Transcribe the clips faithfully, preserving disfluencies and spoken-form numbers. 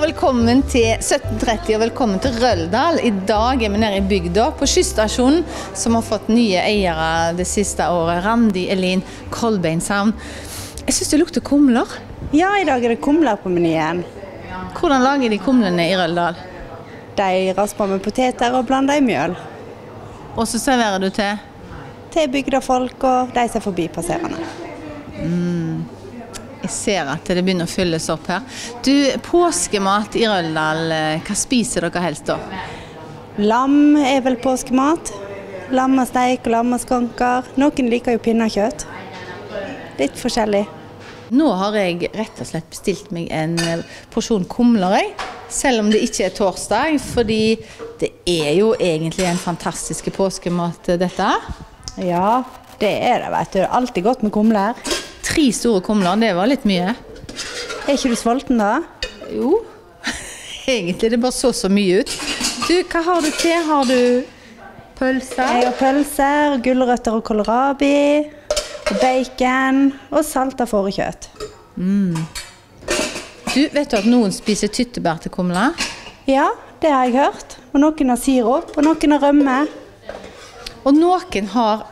velkommen til sytten tretti og velkommen til Røldal. I dag er vi nede i bygda på skysstasjonen som har fått nye eiere det siste året. Randi Elin Kolbeinshavn. Jeg synes det lukter kumler. Ja, i dag er det kumler på menyen. Hvordan lager de kumlene i Røldal? De rasper med poteter og blander i mjøl. Og så serverer du til? Til bygdafolk og de som er forbipasserende. Mm. Jeg ser at det begynner å fylles opp her. Du, påskemat i Røldal, hva spiser dere helst da? Lam er vel påskemat. Lammesteik og lammeskonker. Noen liker jo pinnekjøtt. Litt forskjellig. Nå har jeg rett og slett bestilt meg en porsjon kumler, selv om det ikke er torsdag, fordi det er jo egentlig en fantastisk påskemat dette. Ja, det er det, vet du. Alltid godt med kumler. Tre store kumler, det var litt mye. Er ikke du sulten da? Jo, egentlig det bare så så mye ut. Du, hva har du til? Har du pølser? Jeg har pølser, gulrøtter og kålrabi, og bacon og salta fårekjøtt. Mm. Du, vet du at noen spiser tyttebær til kumler? Ja, det har jeg hørt. Og noen har sirup, og noen har rømme. Og noen har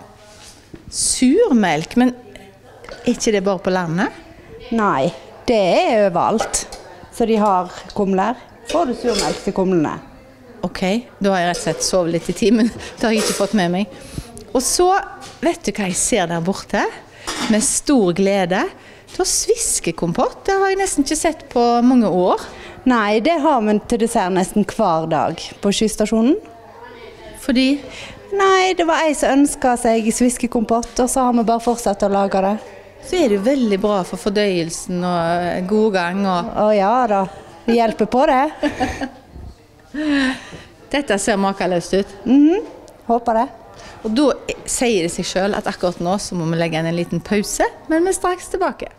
surmelk, men er ikke det bare på landet? Nei, det er overalt. Så de har kumler. Får du surmelk til kumlene? Ok, da har jeg rett og slett sovet litt i timen. Det har jeg ikke fått med meg. Og så, vet du hva jeg ser der borte? Med stor glede. Du har sviskekompott. Det har jeg nesten ikke sett på mange år. Nei, det har vi til dessert nesten hver dag på skysstasjonen. Fordi? Nei, det var jeg som ønsket seg sviskekompott, og så har vi bare fortsatt å lage det. Så er det jo veldig bra for fordøyelsen og god gang. Og... Å ja da, vi hjelper på det. Dette ser makeløst ut. Mhm, håper det. Og da sier det seg selv at akkurat nå så må vi legge inn en liten pause, men vi er straks tilbake.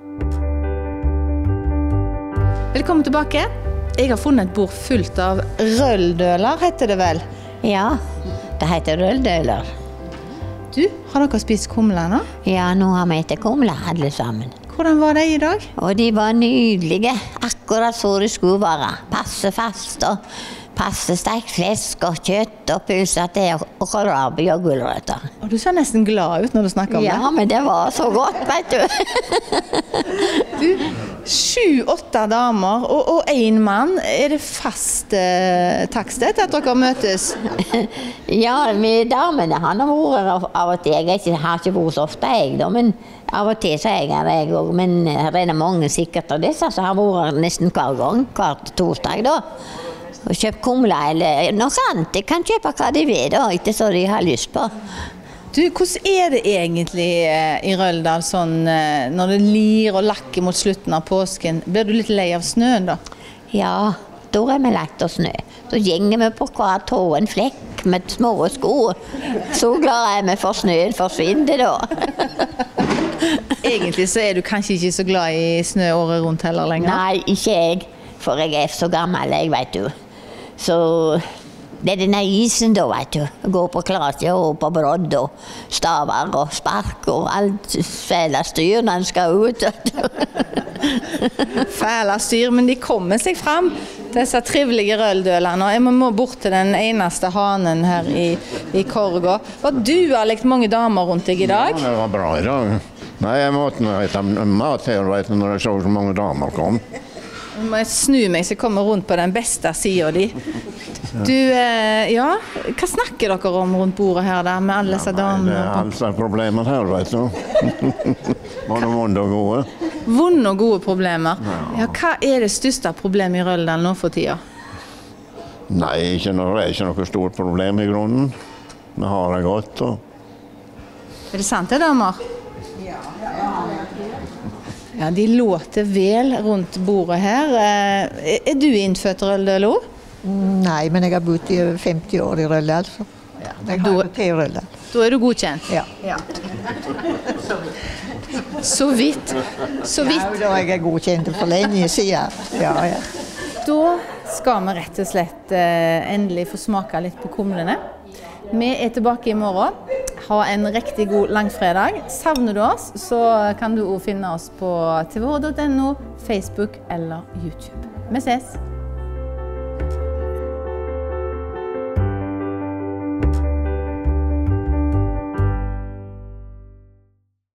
Velkommen tilbake. Jeg har funnet et bord fullt av rølldøler, heter det vel? Ja, det heter rølldøler. Du, har dere spist kumler nå? Ja, nå har vi etter kumler alle sammen. Hvordan var det i dag? Og de var nydelige, akkurat så det skulle være. Passe fast og passe stekt flesk og kjøtt og pølser til og kålrabi og gulrøtter. Og du ser nesten glad ut når du snakker om ja, det. Ja, men det var så godt, vet du. Du, sju, åtte damer og, og en mann. Er det fast eh, takstet at dere møtes? Ja, med damene han har vært av og til. Jeg ikke, har ikke vært så ofte, jeg da, men av og til så er jeg jeg også. Men det er mange sikkert av disse som har vært nesten hver gang, hver torsdag da. Og kjøpt kumler eller noe annet. De kan kjøpe hva de vil da, ikke så de har lyst på. Du, hvordan er det egentlig eh, i Røldal sånn, eh, når det lir og lakker mot slutten av påsken? Blir du litt lei av snøen da? Ja, da er vi lagt av snø. Så gjenger vi på hver tå en flekk med små sko. Så glad er vi for snøen forsvinner da. Egentlig så er du kanskje ikke så glad i snø året rundt heller lenger? Nei, ikke jeg. For jeg er så gammel, jeg vet du. Så det er denne isen da, vet du. Gå på klase og på brodd og stavar og spark og alt fæle styr når den skal ut. Fæle styr, men de kommer seg fram, disse trivelige rølldølene. Jeg må bort til den eneste hanen her i, i Korga. Var du har lekt mange damer rundt deg i dag? Ja, det var bra i dag. Nei, jeg måtte ha mat her, vet du, når jeg så så mange damer kom. Nå må jeg snu meg så jeg kommer rundt på den beste siden di. Du, eh, ja, hva snakker dere om rundt bordet her da, med alle disse damene? Det er altså problemer her, vet du. Både vonde og gode. Vonde og gode problemer. Ja, hva er det største problemet i Røldal nå for tida? Nei, ikke noe, det er ikke noe stort problem i grunnen. Vi har det godt. Og... Er det sant det, damer? Ja, de låter vel rundt bordet her. Er du innfødt Røldal? Nei, men jeg har bodd i over femti år i Røldal, så ja, jeg har gått til Røldal. Da er du godkjent? Ja. Ja. Så vidt. Så vidt. Ja, da er jeg godkjent for lenge siden. Ja, ja. Da skal vi rett og slett eh, endelig få smake litt på kumlene. Vi er tilbake i morgen. Ha en riktig god langfredag. Savner du oss, så kan du også finne oss på tvh punktum no, Facebook eller YouTube. Vi ses!